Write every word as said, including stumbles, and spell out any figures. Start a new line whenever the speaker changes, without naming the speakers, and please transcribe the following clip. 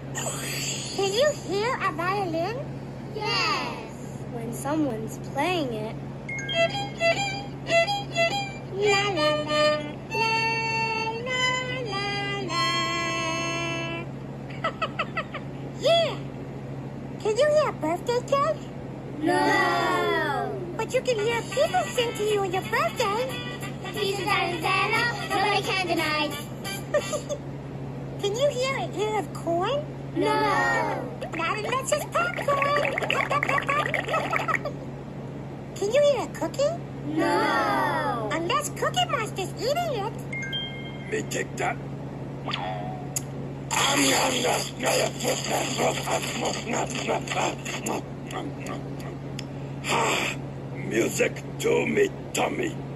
Can you hear a violin?
Yes.
When someone's playing it. La la la, la la la la. Yeah. Can you hear a birthday cake?
No.
But you can hear people sing to you on your birthday.
Jesus and Santa, nobody can deny.
Can you hear an ear of corn?
No.
Not unless it's popcorn. Can you hear a cookie?
No.
Unless Cookie Monster's eating it.
Me take that. Music to me tummy.